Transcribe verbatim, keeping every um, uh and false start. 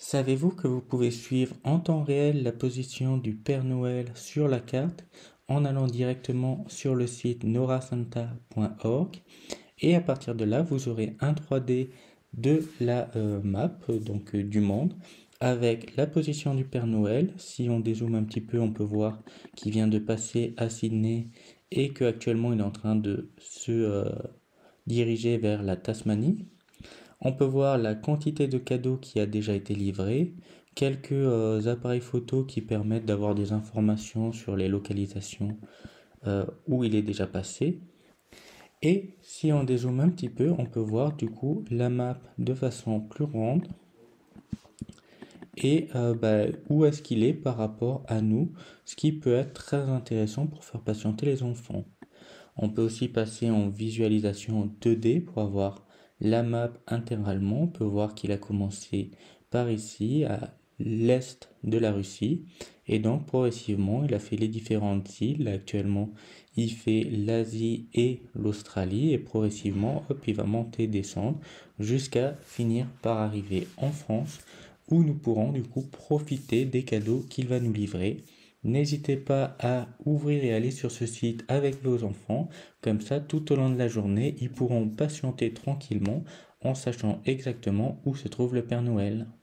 Savez-vous que vous pouvez suivre en temps réel la position du Père Noël sur la carte en allant directement sur le site norasanta point org et à partir de là, vous aurez un trois D de la euh, map, donc euh, du monde, avec la position du Père Noël. Si on dézoome un petit peu, on peut voir qu'il vient de passer à Sydney et qu'actuellement il est en train de se euh, diriger vers la Tasmanie. On peut voir la quantité de cadeaux qui a déjà été livré, quelques euh, appareils photo qui permettent d'avoir des informations sur les localisations euh, où il est déjà passé. Et si on dézoome un petit peu, on peut voir du coup la map de façon plus ronde et euh, bah, où est-ce qu'il est par rapport à nous, ce qui peut être très intéressant pour faire patienter les enfants. On peut aussi passer en visualisation deux D pour avoir la map intégralement. On peut voir qu'il a commencé par ici, à l'est de la Russie. Et donc progressivement, il a fait les différentes îles. Actuellement, il fait l'Asie et l'Australie. Et progressivement, hop, il va monter, descendre, jusqu'à finir par arriver en France, où nous pourrons du coup profiter des cadeaux qu'il va nous livrer. N'hésitez pas à ouvrir et aller sur ce site avec vos enfants, comme ça tout au long de la journée, ils pourront patienter tranquillement en sachant exactement où se trouve le Père Noël.